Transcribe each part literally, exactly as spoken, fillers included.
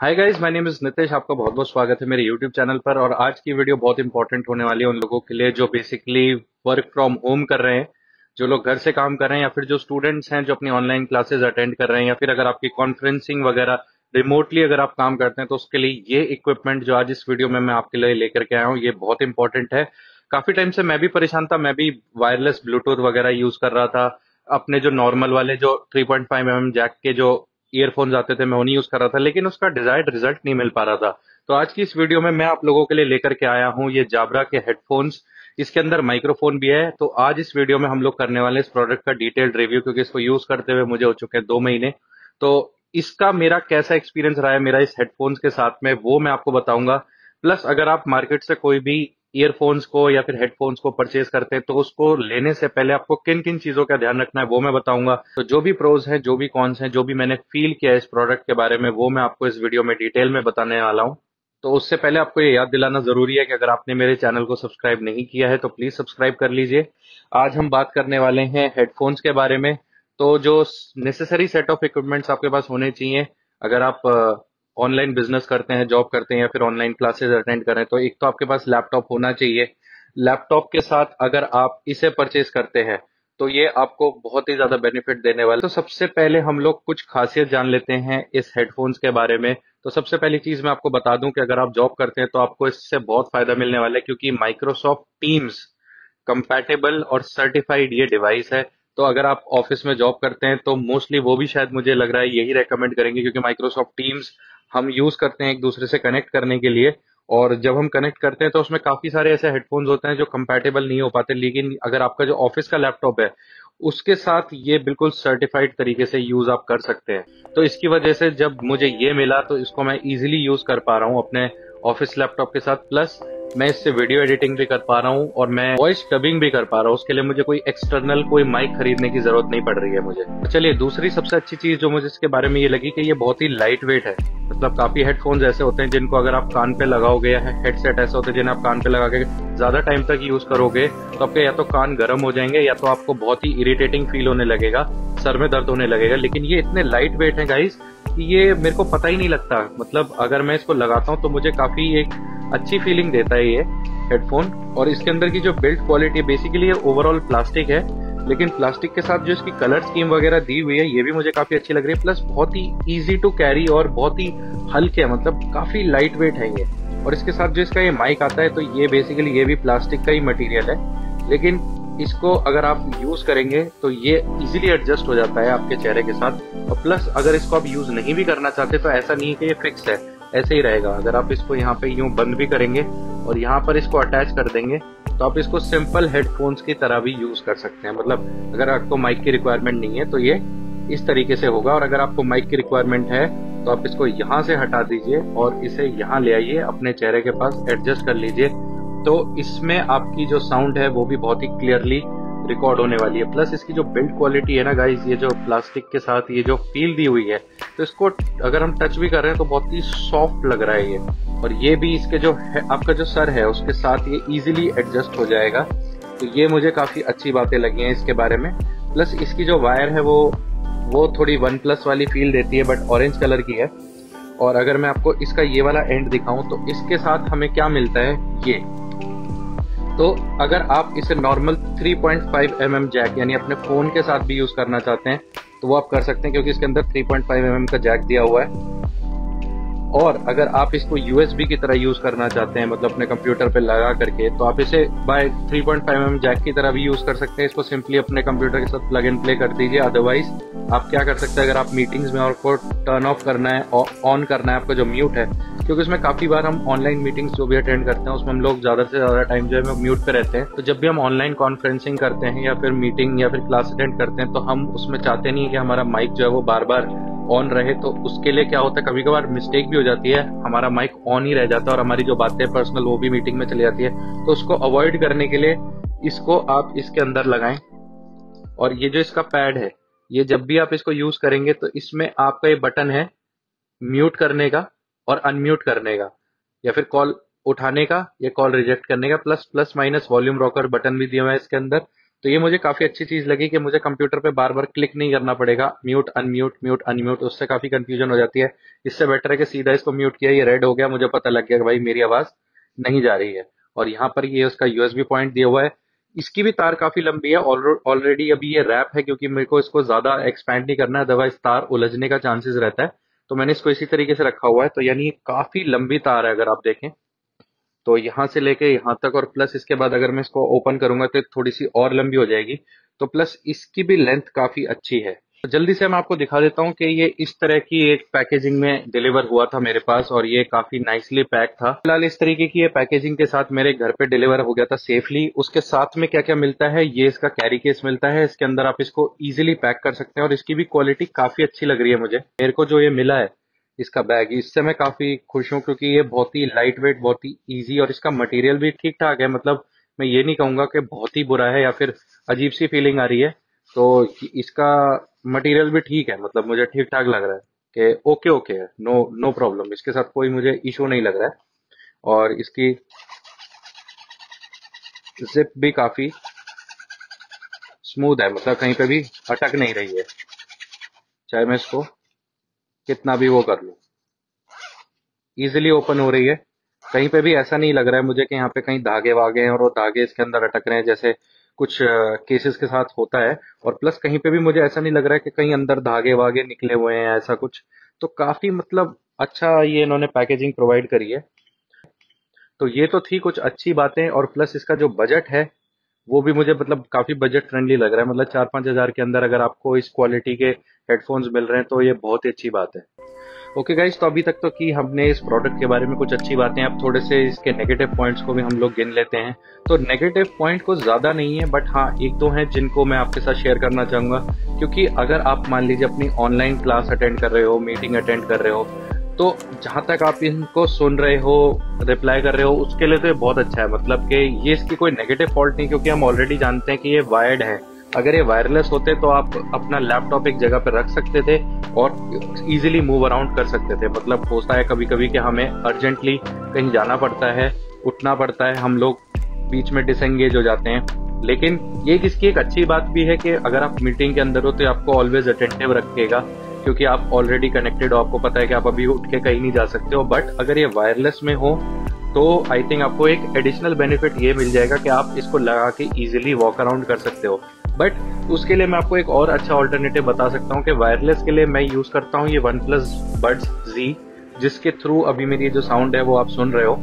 Hi guys, my name is Nitesh. आपका बहुत बहुत स्वागत है मेरे यूट्यूब चैनल पर। और आज की वीडियो बहुत इंपॉर्टेंट होने वाली है उन लोगों के लिए जो बेसिकली वर्क फ्रॉम होम कर रहे हैं, जो लोग घर से काम कर रहे हैं, या फिर जो स्टूडेंट्स हैं जो अपनी ऑनलाइन क्लासेस अटेंड कर रहे हैं, या फिर अगर आपकी कॉन्फ्रेंसिंग वगैरह रिमोटली अगर आप काम करते हैं तो उसके लिए ये इक्विपमेंट जो आज इस वीडियो में मैं आपके लिए लेकर के आया हूँ ये बहुत इंपॉर्टेंट है। काफी टाइम से मैं भी परेशान था, मैं भी वायरलेस ब्लूटूथ वगैरह यूज कर रहा था। अपने जो नॉर्मल वाले जो three point five M M jack के जो ईयरफोन्स आते थे मैं उन्हीं यूज कर रहा था, लेकिन उसका डिजायर्ड रिजल्ट नहीं मिल पा रहा था। तो आज की इस वीडियो में मैं आप लोगों के लिए लेकर के आया हूँ ये जाब्रा के हेडफोन्स। इसके अंदर माइक्रोफोन भी है। तो आज इस वीडियो में हम लोग करने वाले हैं इस प्रोडक्ट का डिटेल्ड रिव्यू, क्योंकि इसको यूज करते हुए मुझे हो चुके हैं दो महीने। तो इसका मेरा कैसा एक्सपीरियंस रहा है मेरा इस हेडफोन्स के साथ में वो मैं आपको बताऊंगा। प्लस अगर आप मार्केट से कोई भी ईयरफोन्स को या फिर हेडफोन्स को परचेज करते हैं तो उसको लेने से पहले आपको किन किन चीजों का ध्यान रखना है वो मैं बताऊंगा। तो जो भी प्रोज हैं, जो भी कॉन्स हैं, जो भी मैंने फील किया है इस प्रोडक्ट के बारे में वो मैं आपको इस वीडियो में डिटेल में बताने वाला हूं। तो उससे पहले आपको ये याद दिलाना जरूरी है कि अगर आपने मेरे चैनल को सब्सक्राइब नहीं किया है तो प्लीज सब्सक्राइब कर लीजिए। आज हम बात करने वाले हैं हेडफोन्स के बारे में। तो जो नेसेसरी सेट ऑफ इक्विपमेंट्स आपके पास होने चाहिए अगर आप ऑनलाइन बिजनेस करते हैं, जॉब करते हैं, या फिर ऑनलाइन क्लासेस अटेंड कर रहे हैं, तो एक तो आपके पास लैपटॉप होना चाहिए। लैपटॉप के साथ अगर आप इसे परचेज करते हैं तो ये आपको बहुत ही ज्यादा बेनिफिट देने वाला है। तो सबसे पहले हम लोग कुछ खासियत जान लेते हैं इस हेडफोन्स के बारे में। तो सबसे पहली चीज मैं आपको बता दूं कि अगर आप जॉब करते हैं तो आपको इससे बहुत फायदा मिलने वाला है, क्योंकि माइक्रोसॉफ्ट टीम्स कंपैटिबल और सर्टिफाइड ये डिवाइस है। तो अगर आप ऑफिस में जॉब करते हैं तो मोस्टली वो भी शायद मुझे लग रहा है यही रेकमेंड करेंगे, क्योंकि माइक्रोसॉफ्ट टीम्स हम यूज करते हैं एक दूसरे से कनेक्ट करने के लिए। और जब हम कनेक्ट करते हैं तो उसमें काफी सारे ऐसे हेडफोन्स होते हैं जो कंपैटिबल नहीं हो पाते, लेकिन अगर आपका जो ऑफिस का लैपटॉप है उसके साथ ये बिल्कुल सर्टिफाइड तरीके से यूज आप कर सकते हैं। तो इसकी वजह से जब मुझे ये मिला तो इसको मैं इजीली यूज कर पा रहा हूँ अपने ऑफिस लैपटॉप के साथ। प्लस मैं इससे वीडियो एडिटिंग भी कर पा रहा हूँ और मैं वॉइस डबिंग भी कर पा रहा हूँ। उसके लिए मुझे कोई एक्सटर्नल कोई माइक खरीदने की जरूरत नहीं पड़ रही है मुझे। तो चलिए, दूसरी सबसे अच्छी चीज जो मुझे इसके बारे में ये लगी कि ये बहुत ही लाइट वेट है। मतलब काफी हेडफोन्स ऐसे होते हैं जिनको अगर आप कान पे लगाओगे, या हेडसेट ऐसे होते हैं जिन्हें आप कान पे लगा के ज्यादा टाइम तक यूज करोगे तो आपके या तो कान गर्म हो जाएंगे या तो आपको बहुत ही इरिटेटिंग फील होने लगेगा, सर में दर्द होने लगेगा। लेकिन ये इतने लाइट वेट है गाइस कि ये मेरे को पता ही नहीं लगता। मतलब अगर मैं इसको लगाता हूँ तो मुझे काफी एक अच्छी फीलिंग देता है ये हेडफोन। और इसके अंदर की जो बिल्ड क्वालिटी है, बेसिकली ये ओवरऑल प्लास्टिक है, लेकिन प्लास्टिक के साथ जो इसकी कलर स्कीम वगैरह दी हुई है ये भी मुझे काफी अच्छी लग रही है। प्लस बहुत ही इजी टू कैरी और बहुत ही हल्के है, मतलब काफी लाइट वेट है ये। और इसके साथ जो इसका ये माइक आता है तो ये बेसिकली ये भी प्लास्टिक का ही मटेरियल है, लेकिन इसको अगर आप यूज करेंगे तो ये इजीली एडजस्ट हो जाता है आपके चेहरे के साथ। और प्लस अगर इसको आप यूज नहीं भी करना चाहते तो ऐसा नहीं है कि ये फिक्स है, ऐसे ही रहेगा। अगर आप इसको यहाँ पे यूं बंद भी करेंगे और यहाँ पर इसको अटैच कर देंगे तो आप इसको सिंपल हेडफोन्स की तरह भी यूज कर सकते हैं। मतलब अगर आपको माइक की रिक्वायरमेंट नहीं है तो ये इस तरीके से होगा, और अगर आपको माइक की रिक्वायरमेंट है तो आप इसको यहाँ से हटा दीजिए और इसे यहाँ ले आइए, अपने चेहरे के पास एडजस्ट कर लीजिए। तो इसमें आपकी जो साउंड है वो भी बहुत ही क्लियरली रिकॉर्ड होने वाली है। प्लस इसकी जो बिल्ड क्वालिटी है ना गाइस, ये जो प्लास्टिक के साथ ये जो फील दी हुई है, तो इसको अगर हम टच भी कर रहे हैं तो बहुत ही सॉफ्ट लग रहा है ये। और ये भी इसके जो है, आपका जो सर है उसके साथ ये इजीली एडजस्ट हो जाएगा। तो ये मुझे काफी अच्छी बातें लगी हैं इसके बारे में। प्लस इसकी जो वायर है वो वो थोड़ी वन प्लस वाली फील देती है, बट ऑरेंज कलर की है। और अगर मैं आपको इसका ये वाला एंड दिखाऊं तो इसके साथ हमें क्या मिलता है ये। तो अगर आप इसे normal three point five M M jack यानी अपने फोन के साथ भी यूज करना चाहते हैं तो वो आप कर सकते हैं, क्योंकि इसके अंदर three point five M M का जैक दिया हुआ है। और अगर आप इसको यूएसबी की तरह यूज करना चाहते हैं, मतलब अपने कंप्यूटर पे लगा करके, तो आप इसे by three point five M M jack की तरह भी यूज कर सकते हैं। इसको सिंपली अपने कंप्यूटर के साथ प्लग एंड प्ले कर दीजिए। अदरवाइज आप क्या कर सकते हैं, अगर आप मीटिंग्स में और को टर्न ऑफ करना है और ऑन करना है आपका जो म्यूट है, क्योंकि उसमें काफी बार हम ऑनलाइन मीटिंग्स जो भी अटेंड करते हैं उसमें हम लोग ज्यादा से ज्यादा टाइम जो है म्यूट पे रहते हैं। तो जब भी हम ऑनलाइन कॉन्फ्रेंसिंग करते हैं या फिर मीटिंग या फिर क्लास अटेंड करते हैं तो हम उसमें चाहते नहीं है कि हमारा माइक जो है वो बार बार ऑन रहे। तो उसके लिए क्या होता है, कभी कभार मिस्टेक भी हो जाती है, हमारा माइक ऑन ही रह जाता है और हमारी जो बातें पर्सनल वो भी मीटिंग में चली जाती है। तो उसको अवॉइड करने के लिए इसको आप इसके अंदर लगाएं। और ये जो इसका पैड है, ये जब भी आप इसको यूज करेंगे तो इसमें आपका ये बटन है म्यूट करने का और अनम्यूट करने का, या फिर कॉल उठाने का या कॉल रिजेक्ट करने का। Plus plus minus volume rocker button भी दिया हुआ है इसके अंदर। तो ये मुझे काफी अच्छी चीज लगी कि मुझे कंप्यूटर पे बार बार क्लिक नहीं करना पड़ेगा, म्यूट अनम्यूट म्यूट अनम्यूट, उससे काफी कंफ्यूजन हो जाती है। इससे बेटर है कि सीधा इसको म्यूट किया, ये रेड हो गया, मुझे पता लग गया कि भाई मेरी आवाज नहीं जा रही है। और यहाँ पर ये उसका यूएसबी पॉइंट दिया हुआ है। इसकी भी तार काफी लंबी है, ऑलरेडी अभी ये रैप है क्योंकि मेरे को इसको ज्यादा एक्सपैंड नहीं करना है, अदरवाइज तार उलझने का चांसेस रहता है। तो मैंने इसको इसी तरीके से रखा हुआ है। तो यानी काफी लंबी तार है अगर आप देखें तो, यहां से लेके यहां तक, और प्लस इसके बाद अगर मैं इसको ओपन करूंगा तो थोड़ी सी और लंबी हो जाएगी। तो प्लस इसकी भी लेंथ काफी अच्छी है। तो जल्दी से मैं आपको दिखा देता हूं कि ये इस तरह की एक पैकेजिंग में डिलीवर हुआ था मेरे पास, और ये काफी नाइसली पैक था। फिलहाल इस तरीके की ये पैकेजिंग के साथ मेरे घर पे डिलीवर हो गया था सेफली। उसके साथ में क्या क्या मिलता है, ये इसका कैरी केस मिलता है, इसके अंदर आप इसको इजीली पैक कर सकते हैं, और इसकी भी क्वालिटी काफी अच्छी लग रही है मुझे। मेरे को जो ये मिला है इसका बैग, इससे मैं काफी खुश हूँ क्योंकि ये बहुत ही लाइट वेट, बहुत ही इजी, और इसका मटेरियल भी ठीक ठाक है। मतलब मैं ये नहीं कहूंगा कि बहुत ही बुरा है या फिर अजीब सी फीलिंग आ रही है। तो इसका मटेरियल भी ठीक है, मतलब मुझे ठीक ठाक लग रहा है कि ओके ओके है, नो नो प्रॉब्लम, इसके साथ कोई मुझे इशू नहीं लग रहा है। और इसकी जिप भी काफी स्मूथ है, मतलब कहीं पे भी अटक नहीं रही है, चाहे मैं इसको कितना भी वो कर लूं, इजिली ओपन हो रही है। कहीं पे भी ऐसा नहीं लग रहा है मुझे कि यहाँ पे कहीं धागे वागे हैं और वो धागे इसके अंदर अटक रहे हैं, जैसे कुछ केसेस के साथ होता है। और प्लस कहीं पे भी मुझे ऐसा नहीं लग रहा है कि कहीं अंदर धागे वागे निकले हुए हैं, ऐसा कुछ। तो काफी मतलब अच्छा ये इन्होंने पैकेजिंग प्रोवाइड करी है। तो ये तो थी कुछ अच्छी बातें, और प्लस इसका जो बजट है वो भी मुझे मतलब काफी बजट फ्रेंडली लग रहा है। मतलब चार पांच हजार के अंदर अगर आपको इस क्वालिटी के हेडफोन्स मिल रहे हैं तो ये बहुत ही अच्छी बात है। ओके गाइस, तो अभी तक तो की हमने इस प्रोडक्ट के बारे में कुछ अच्छी बातें, अब थोड़े से इसके नेगेटिव पॉइंट्स को भी हम लोग गिन लेते हैं। तो नेगेटिव पॉइंट को ज्यादा नहीं है, बट हाँ एक दो हैं जिनको मैं आपके साथ शेयर करना चाहूंगा। क्योंकि अगर आप मान लीजिए अपनी ऑनलाइन क्लास अटेंड कर रहे हो, मीटिंग अटेंड कर रहे हो, तो जहां तक आप इनको सुन रहे हो, रिप्लाई कर रहे हो, उसके लिए तो ये बहुत अच्छा है। मतलब कि ये इसकी कोई नेगेटिव फॉल्ट नहीं, क्योंकि हम ऑलरेडी जानते हैं कि ये वायर्ड है। अगर ये वायरलेस होते तो आप अपना लैपटॉप एक जगह पर रख सकते थे और इजीली मूव अराउंड कर सकते थे। मतलब होता है कभी कभी कि हमें अर्जेंटली कहीं जाना पड़ता है, उठना पड़ता है, हम लोग बीच में डिसएंगेज हो जाते हैं। लेकिन ये इसकी एक अच्छी बात भी है कि अगर आप मीटिंग के अंदर हो तो आपको ऑलवेज अटेंटिव रखेगा, क्योंकि आप ऑलरेडी कनेक्टेड हो, आपको पता है कि आप अभी उठ के कहीं नहीं जा सकते हो। बट अगर ये वायरलेस में हो तो आई थिंक आपको एक एडिशनल बेनिफिट ये मिल जाएगा कि आप इसको लगा के इजीली वॉक अराउंड कर सकते हो। बट उसके लिए मैं आपको एक और अच्छा ऑल्टरनेटिव बता सकता हूँ कि वायरलेस के लिए मैं यूज करता हूँ ये वन प्लस बड्स जी, जिसके थ्रू अभी मेरी जो साउंड है वो आप सुन रहे हो।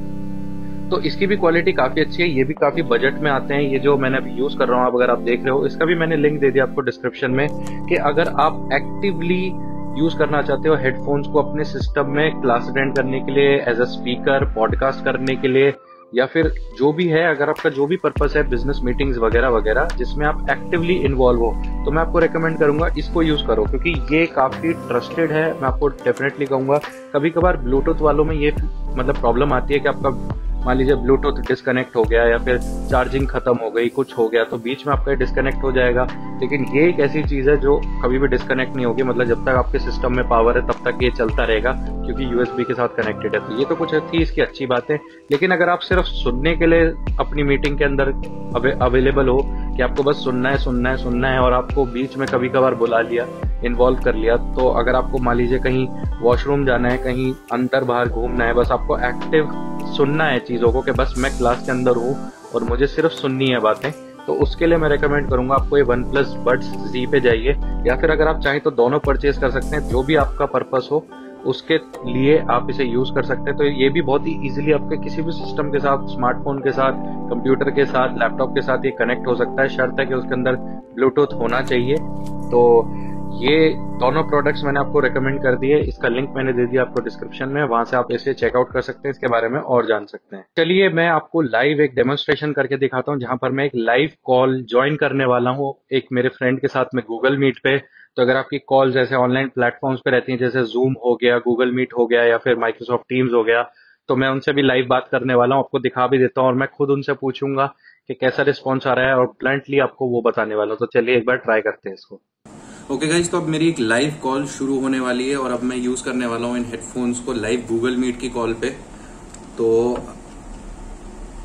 तो इसकी भी क्वालिटी काफी अच्छी है, ये भी काफी बजट में आते हैं। ये जो मैंने अभी यूज कर रहा हूँ, अगर आप देख रहे हो, इसका भी मैंने लिंक दे दिया आपको डिस्क्रिप्शन में, कि अगर आप एक्टिवली यूज करना चाहते हो हेडफोन्स को अपने सिस्टम में क्लास अटेंड करने के लिए, एज अ स्पीकर, पॉडकास्ट करने के लिए, या फिर जो भी है, अगर आपका जो भी पर्पस है, बिजनेस मीटिंग्स वगैरह वगैरह, जिसमें आप एक्टिवली इन्वॉल्व हो, तो मैं आपको रेकमेंड करूंगा इसको यूज करो, क्योंकि ये काफी ट्रस्टेड है। मैं आपको डेफिनेटली कहूंगा, कभी कभार ब्लूटूथ वालों में ये मतलब प्रॉब्लम आती है कि आपका मान लीजिए ब्लूटूथ डिस्कनेक्ट हो गया या फिर चार्जिंग खत्म हो गई, कुछ हो गया, तो बीच में आपका डिस्कनेक्ट हो जाएगा। लेकिन ये एक ऐसी चीज है जो कभी भी डिस्कनेक्ट नहीं होगी, मतलब जब तक आपके सिस्टम में पावर है तब तक ये चलता रहेगा, क्योंकि यूएसबी के साथ कनेक्टेड है। तो ये तो कुछ थी इसकी अच्छी बातें। लेकिन अगर आप सिर्फ सुनने के लिए अपनी मीटिंग के अंदर अवेलेबल हो, कि आपको बस सुनना है सुनना है सुनना है, और आपको बीच में कभी कभार बुला लिया, इन्वॉल्व कर लिया, तो अगर आपको मान लीजिए कहीं वॉशरूम जाना है, कहीं अंदर बाहर घूमना है, बस आपको एक्टिव सुनना है चीजों को, कि बस मैं क्लास के अंदर हूँ और मुझे सिर्फ सुननी है बातें, तो उसके लिए मैं रेकमेंड करूंगा आपको ये वन प्लस बड्स जी पे जाइए। या फिर अगर आप चाहें तो दोनों परचेज कर सकते हैं, जो भी आपका पर्पस हो उसके लिए आप इसे यूज कर सकते हैं। तो ये भी बहुत ही इजीली आपके किसी भी सिस्टम के साथ, स्मार्टफोन के साथ, कंप्यूटर के साथ, लैपटॉप के साथ ये कनेक्ट हो सकता है। शर्त है कि उसके अंदर ब्लूटूथ होना चाहिए। तो ये दोनों प्रोडक्ट्स मैंने आपको रेकमेंड कर दिए, इसका लिंक मैंने दे दिया आपको डिस्क्रिप्शन में, वहां से आप इसे चेकआउट कर सकते हैं, इसके बारे में और जान सकते हैं। चलिए मैं आपको लाइव एक डेमोन्स्ट्रेशन करके दिखाता हूं, जहां पर मैं एक लाइव कॉल ज्वाइन करने वाला हूं एक मेरे फ्रेंड के साथ में गूगल मीट पे। तो अगर आपकी कॉल जैसे ऑनलाइन प्लेटफॉर्म्स पे रहती हैं, जैसे जूम हो गया, गूगल मीट हो गया, या फिर माइक्रोसॉफ्ट टीम्स हो गया, तो मैं उनसे भी लाइव बात करने वाला हूं, आपको दिखा भी देता हूं, और मैं खुद उनसे पूछूंगा कि कैसा रिस्पॉन्स आ रहा है, और ब्लंटली आपको वो बताने वाला हूं। तो चलिए एक बार ट्राई करते हैं इसको। ओके गाइज, तो अब मेरी एक लाइव कॉल शुरू होने वाली है, और अब मैं यूज करने वाला हूँ इन हेडफोन्स को लाइव गूगल मीट की कॉल पे। तो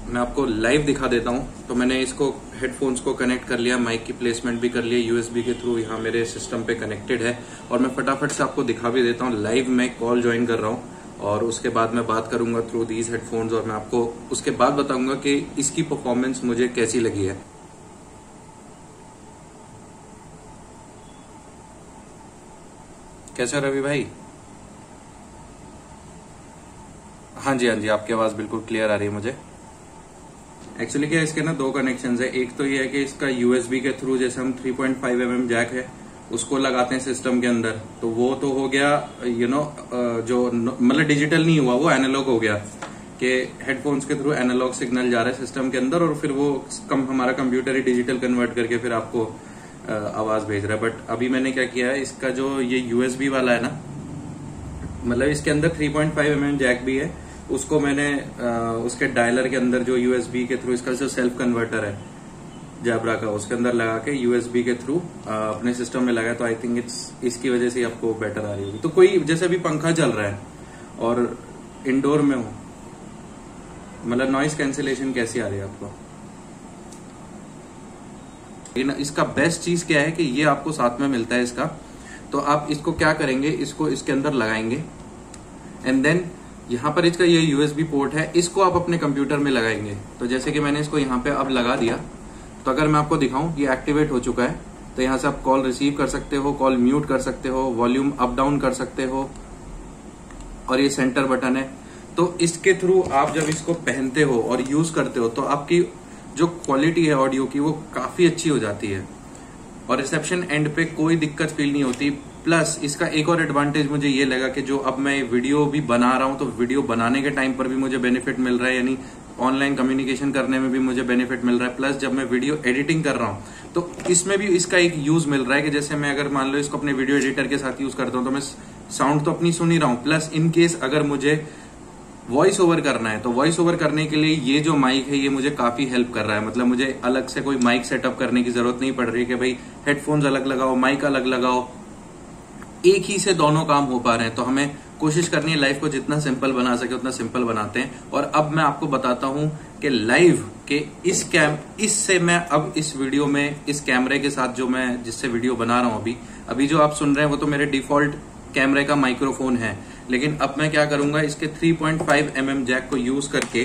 मैं आपको लाइव दिखा देता हूं। तो मैंने इसको हेडफोन्स को कनेक्ट कर लिया, माइक की प्लेसमेंट भी कर लिया, यूएसबी के थ्रू यहाँ मेरे सिस्टम पे कनेक्टेड है। और मैं फटाफट से आपको दिखा भी देता हूँ, लाइव मैं कॉल ज्वाइन कर रहा हूँ और उसके बाद मैं बात करूंगा थ्रू दीज हेडफोन्स और मैं आपको उसके बाद बताऊंगा कि इसकी परफॉर्मेंस मुझे कैसी लगी है। कैसा रवि भाई? हाँ जी हाँ जी, आपकी आवाज बिल्कुल क्लियर आ रही है मुझे। एक्चुअली क्या है, इसके ना दो कनेक्शन है। एक तो ये है कि इसका यूएसबी के थ्रू जैसे हम three point five M M jack है उसको लगाते हैं सिस्टम के अंदर, तो वो तो हो गया यू नो जो मतलब डिजिटल नहीं हुआ, वो एनालॉग हो गया कि हेडफोन्स के थ्रू एनालॉग सिग्नल जा रहा है सिस्टम के अंदर और फिर वो कम हमारा कंप्यूटर ही डिजिटल कन्वर्ट करके फिर आपको आ, आवाज भेज रहा है। बट अभी मैंने क्या किया है, इसका जो ये यूएसबी वाला है ना, मतलब इसके अंदर three point five M M jack भी है, उसको मैंने आ, उसके डायलर के अंदर जो यूएसबी के थ्रू इसका जो सेल्फ कन्वर्टर है जैब्रा का, उसके अंदर लगा के यूएसबी के थ्रू अपने सिस्टम में लगा, तो आई थिंक इट्स इसकी वजह से आपको बेटर आ रही होगी। तो कोई जैसे अभी पंखा चल रहा है और इंडोर में हो, मतलब नॉइस कैंसिलेशन कैसी आ रही है आपको? लेकिन इसका बेस्ट चीज क्या है कि ये आपको साथ में मिलता है इसका। तो आप इसको क्या करेंगे, इसको इसके अंदर लगाएंगे एंड देन यहाँ पर इसका ये यूएसबी पोर्ट है, इसको आप अपने कंप्यूटर में लगाएंगे। तो जैसे कि मैंने इसको यहाँ पे अब लगा दिया, तो अगर मैं आपको दिखाऊं ये एक्टिवेट हो चुका है, तो यहाँ से आप कॉल रिसीव कर सकते हो, कॉल म्यूट कर सकते हो, वॉल्यूम अप डाउन कर सकते हो और ये सेंटर बटन है। तो इसके थ्रू आप जब इसको पहनते हो और यूज करते हो तो आपकी जो क्वालिटी है ऑडियो की वो काफी अच्छी हो जाती है और रिसेप्शन एंड पे कोई दिक्कत फील नहीं होती। प्लस इसका एक और एडवांटेज मुझे ये लगा कि जो अब मैं वीडियो भी बना रहा हूं तो वीडियो बनाने के टाइम पर भी मुझे बेनिफिट मिल रहा है, यानी ऑनलाइन कम्युनिकेशन करने में भी मुझे बेनिफिट मिल रहा है। प्लस जब मैं वीडियो एडिटिंग कर रहा हूं तो इसमें भी इसका एक यूज मिल रहा है कि जैसे मैं अगर मान लो इसको अपने वीडियो एडिटर के साथ यूज करता हूं तो मैं साउंड तो अपनी सुन ही रहा हूं, प्लस इन केस अगर मुझे वॉइस ओवर करना है तो वॉइस ओवर करने के लिए ये जो माइक है ये मुझे काफी हेल्प कर रहा है। मतलब मुझे अलग से कोई माइक सेटअप करने की जरूरत नहीं पड़ रही कि भाई हेडफोन्स अलग लगाओ, माइक अलग लगाओ, एक ही से दोनों काम हो पा रहे हैं। तो हमें कोशिश करनी है लाइफ को जितना सिंपल बना सके उतना सिंपल बनाते हैं। और अब मैं आपको बताता हूं कि लाइव के इस कैम इससे मैं अब इस वीडियो में इस कैमरे के साथ जो मैं जिससे वीडियो बना रहा हूं अभी अभी जो आप सुन रहे हैं वो तो मेरे डिफॉल्ट कैमरे का माइक्रोफोन है, लेकिन अब मैं क्या करूंगा, इसके three point five M M jack को यूज करके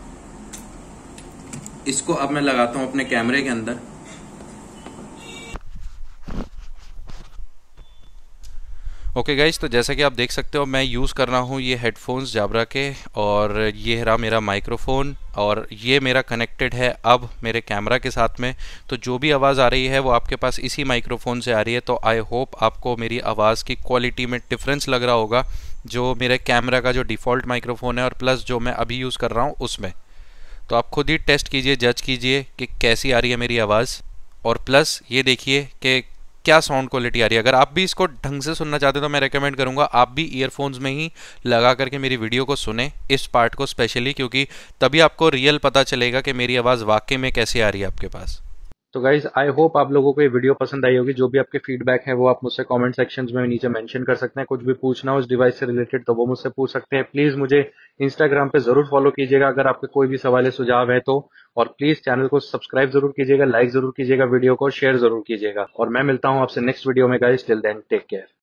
इसको अब मैं लगाता हूं अपने कैमरे के अंदर। ओके गाइज, तो जैसा कि आप देख सकते हो मैं यूज़ कर रहा हूँ ये हेडफोन्स जैब्रा के और ये रहा मेरा माइक्रोफोन और ये मेरा कनेक्टेड है अब मेरे कैमरा के साथ में। तो जो भी आवाज़ आ रही है वो आपके पास इसी माइक्रोफोन से आ रही है। तो आई होप आपको मेरी आवाज़ की क्वालिटी में डिफरेंस लग रहा होगा जो मेरे कैमरा का जो डिफ़ॉल्ट माइक्रोफोन है और प्लस जो मैं अभी यूज़ कर रहा हूँ उसमें। तो आप खुद ही टेस्ट कीजिए, जज कीजिए कि कैसी आ रही है मेरी आवाज़ और प्लस ये देखिए कि क्या साउंड क्वालिटी आ रही है। अगर आप भी इसको ढंग से सुनना चाहते हो तो मैं रेकमेंड करूंगा आप भी ईयरफोन्स में ही लगा करके मेरी वीडियो को सुने, इस पार्ट को स्पेशली, क्योंकि तभी आपको रियल पता चलेगा कि मेरी आवाज़ वाकई में कैसे आ रही है आपके पास। तो गाइज आई होप आप लोगों को ये वीडियो पसंद आई होगी। जो भी आपके फीडबैक है वो आप मुझसे कमेंट सेक्शन में नीचे मेंशन कर सकते हैं। कुछ भी पूछना हो इस डिवाइस से रिलेटेड तो वो मुझसे पूछ सकते हैं। प्लीज मुझे इंस्टाग्राम पे जरूर फॉलो कीजिएगा अगर आपके कोई भी सवाल है सुझाव है तो, और प्लीज चैनल को सब्सक्राइब जरूर कीजिएगा, लाइक जरूर कीजिएगा वीडियो को, शेयर जरूर कीजिएगा और मैं मिलता हूं आपसे नेक्स्ट वीडियो में guys. Till then take care.